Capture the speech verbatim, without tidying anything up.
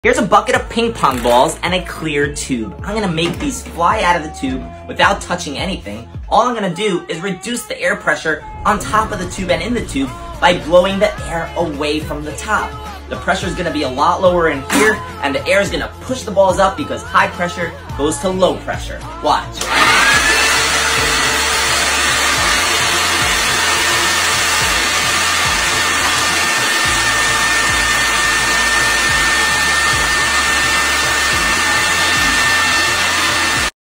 Here's a bucket of ping pong balls and a clear tube. I'm gonna make these fly out of the tube without touching anything. All I'm gonna do is reduce the air pressure on top of the tube and in the tube by blowing the air away from the top. The pressure is gonna be a lot lower in here, and the air is gonna push the balls up because high pressure goes to low pressure. Watch.